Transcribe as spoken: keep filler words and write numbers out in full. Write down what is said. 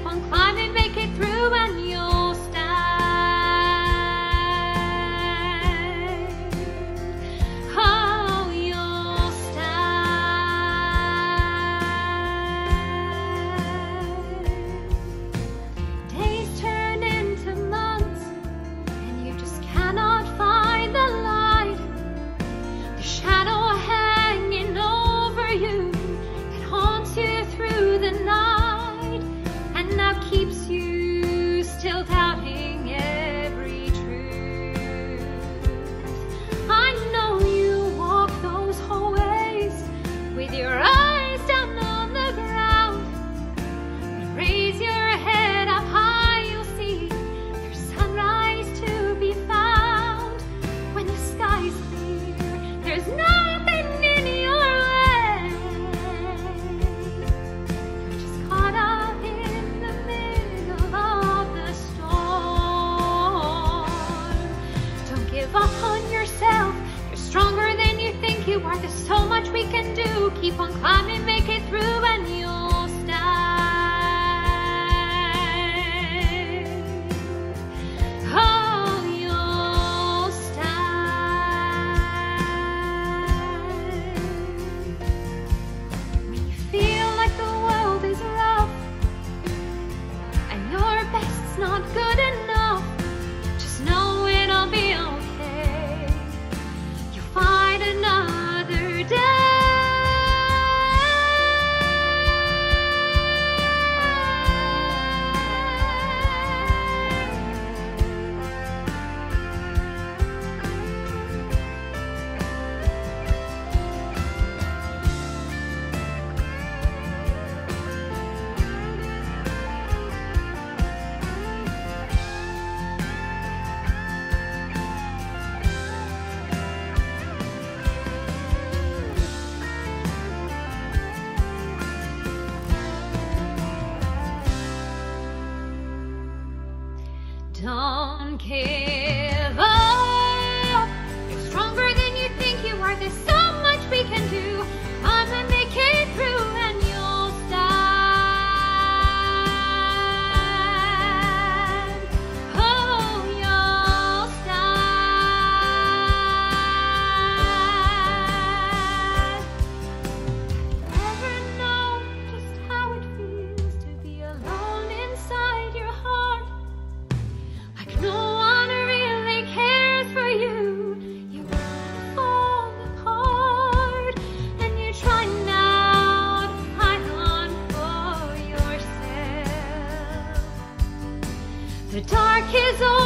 on climbing, make it through and you'll stand. Oh, you'll stand. Days turn into months and you just cannot find the light. The shadow hanging over you that haunts you through the night and now keeps you still doubting every truth. I know you walk those hallways with your eyes down on the ground. But raise your head up high, you'll see there's sunrise to be found. When the sky's clear, there's nothing in your way. You're just caught up in the middle of the storm. Don't give up on yourself. You're stronger than you think you are. There's so much we can do. Keep on climbing, make it through, and you'll stand. Oh, you'll stand. When you feel like the world is rough and your best's not good enough, just know it'll be okay. You'll find another day. Don't give up. You're stronger than you think you are. There's so much we can do. Climb and make it through, and you'll stand. Oh, you'll stand. Ever know just how it feels to be alone inside your heart? Like no one really cares for you. You fall apart and you try now to find one for yourself. The dark is over.